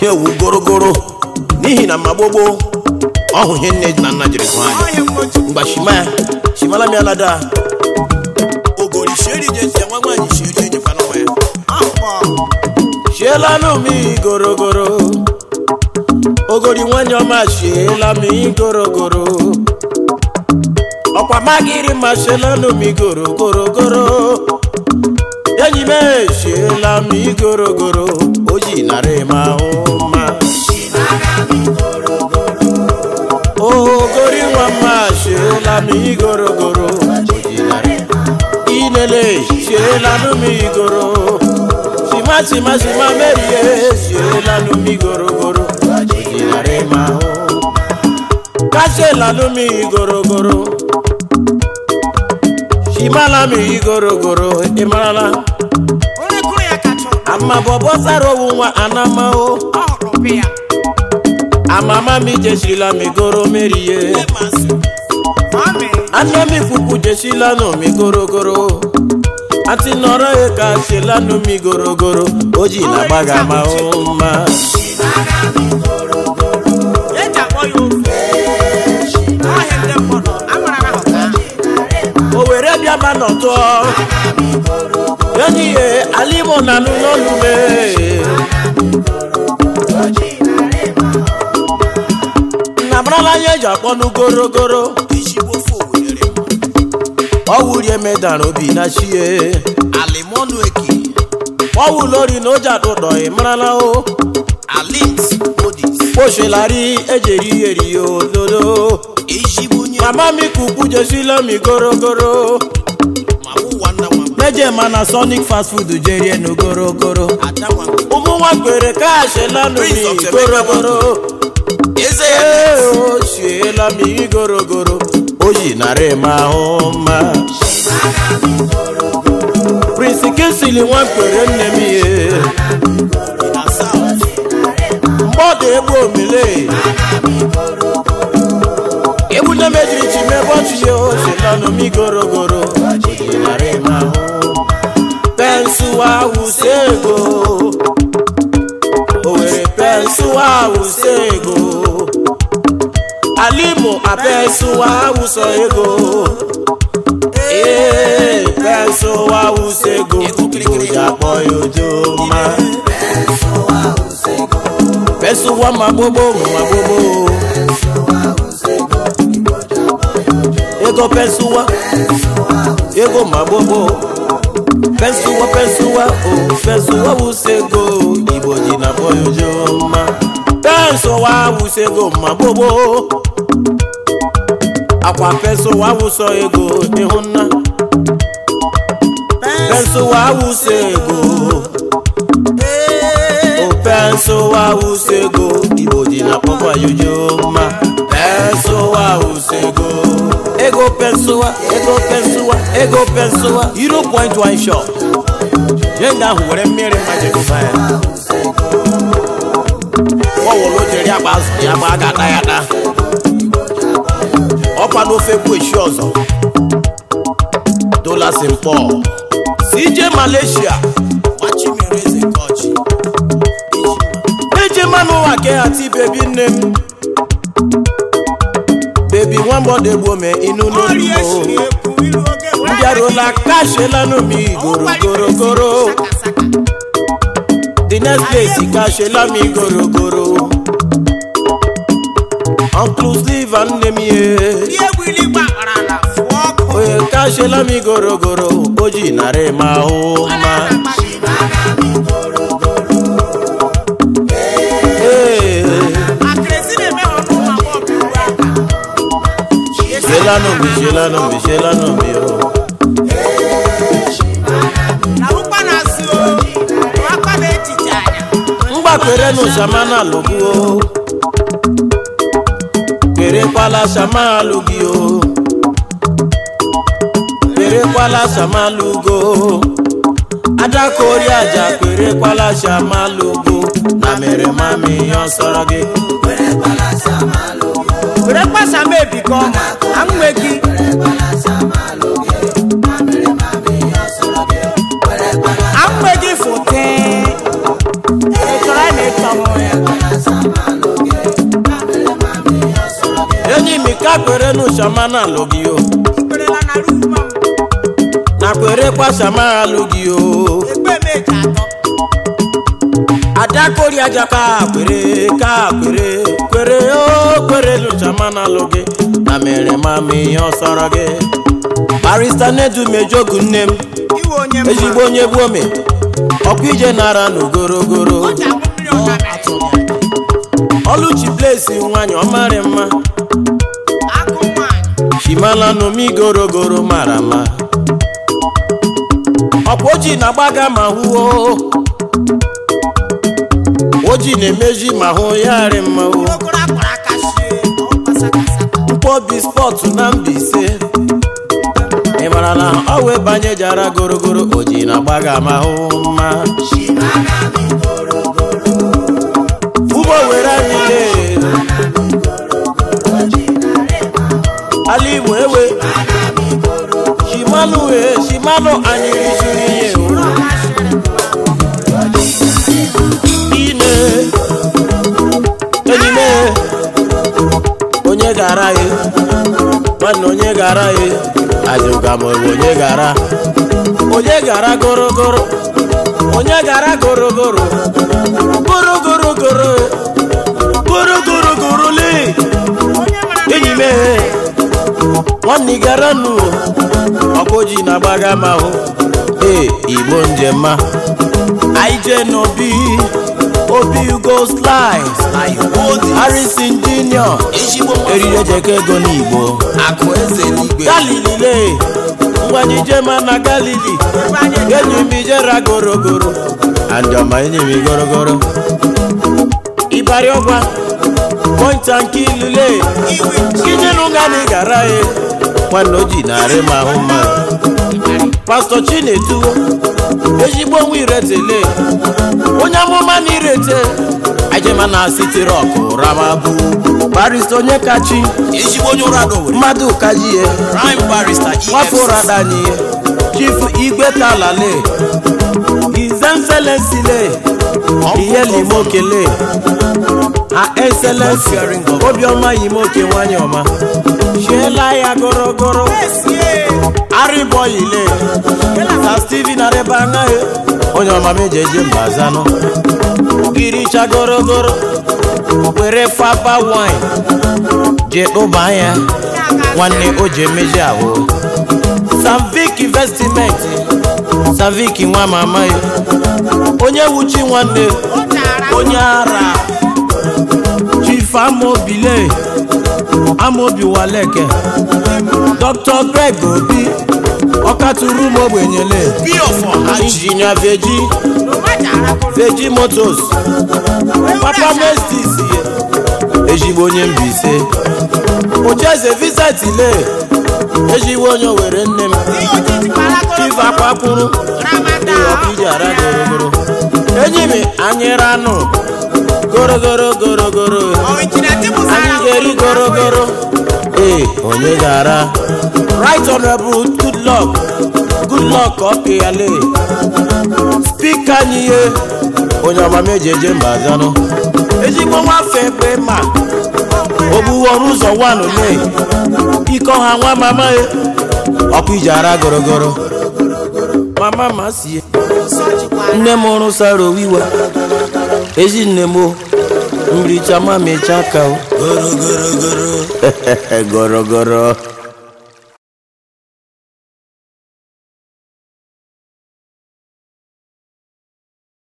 ewu Goro n'ihi na magbobo ọhụ ihe nne na nna jiri kwa anyị mgba shimala mi alada ogori sheri je se nwa nwanyi sheri je fa no ya shela no mi Goro ogori nwanyo ma shela mi Goro ọkwa magiri ma shela no mi Goro yanyi me shela mi Goro oji nare ma oma ogori mama shela mi Goro inele shela no mi Goro shima merie shela no mi Goro inare ma ka shela no mi Goro shimala mi Goro imala ama bobo Saro Wiwa anama o amama mi jesila mi Goro merie anya mi fuku jesila no mi Goro ati noro e ka shela no mi Goro oji na baga ma o ma o were bia ma no to yani e alimo na no lume brala ye japonu Goro ishibo fo were owuri emedan obi na shie alimonu eki owu lori no jado do imrala o alins bodies bo se lari ejeri eri o dodo ishibo ni mama mi kuku jesila mi Goro mawu wana wa meje mana Sonic fast food jeri no Goro adawa umu wa kwere ka se lanu mi Goro shela mi Goro oji nare ma oma Prince Kisili wan kwere nne mi e mbode egbo mile ebu na mejiri chi mebo chi yo shela no mi Goro oji nare ma oma pensu wa usego owere pensu wa usego alimo abesu wa uso ego besu wa usego oja boyojo ma besu wa mabobo ego besu wa ego mabobo besu wa usego iboji na boyojo ma besu wa usego mabobo akwa peso wa wuso ego ihunna peso wa wuso ego o peso wa wuso ego iboji na papa yojo ma peso wa wuso ego peso wa 0.1 shot jenga huwere mmiri maje kufaya wo lo jeri agba agada ya da Opa no feku eshi ozo Dola Simpo CJ Malaysia Wachi mereze kochi Eje manu wake ati baby name Baby one body woman inu no lumo Ndiaro la kashe la no mi Goro The next place kashe la mi Goro Uncle's live and name ye oye kashe la mi Goro oji nare ma o ma shela no mi o ngba kwere no shamana logu Pere kwala sama lugio Pere kwala sama lugo Ada kori aja pere kwala sama lugo Na mere mami yon soroge Pere kwala sama lugo Pere kwala sama ebiko Amweki Pere kwala sama lugo Na mere mami yon soroge Amweki fote Pere kwala me tomo ya shamana logio na kwere kwa shamana logio adakori ajaka kwere o kwere lu shamana loge na mere mami osoroge barista nedu mejogu nnem ezigbo onye bu ome okuje nara no gorogoro Oluchi place nwanyi omare mma Shimala no mi gorogoro marama Opoji na gbaga ma huo Oji na-emeji ma hụ yari mma o Mpobi sport na Mbaise Ịmara na ọ wee banye jara gorogoro oji na gbaga ma hụ mma Ubo were anyị Ali mu ewe Shimalo anyị risuri ihe Enime onye gara ye nwanne onye gara ye ajụga ma onye gara gorogoro onye gara gorogoro le enime nwanne gara nu ọkụji na gbaga ma hụ Igbo njema aije n'obi Obi Ugo Slice Harrison Junior Erire jeke ego n'Igbo Galili le Ngwanyi jema na Galili Genyi mi jera gorogoro Anjoma enyi mi gorogoro Ibari ogwa Point and kill le Kinye nungani garae Wanoji na rema huma Pastor Chinedu Ejigbo nwiretele Onye amụma n'irete Ajema na City Rock Ramabu Barista onye kachi Ejigbo onye ụrado mmadụ kajie Prime Barista Wafo radanye Chief Igwe Talale His Excellency le Ihe limokele Ha Excellency Obioma yimoke nwanyị ọma Shela ya gorogoro Ariboy ile Sa Steven Arebanga onye ọma mejeje mbazano Giricha gorogoro Were faba wine Je obaya Nwanne oje meje ahụ Savik Investment Savik nwa mama onye wuchi nwanne onye ara Chief Amobile Amobi Waleke Dr. Greg Obi Okaturu mogbenyele Engineer Veji Motors Papa Mestis Ejigbo onye Mbaise Ojeze Vincent ile Ejigbo onye were nne m Chief Akwakwuru Okijara gorogoro Enyi mi anyere anụ gorogoro Anyị geri gorogoro onye gara Right Honorable good luck okay ale Speaker niye onye amamejeje mbazano Ejigbo nwafe pe ma Obu ọrụ ụzọ wanu le Iko ha nwa mama Okijara gorogoro Mama masi Nne m ọrụ Saro Wiwa Ezi nne m Mricha ma mecha ka gorogoro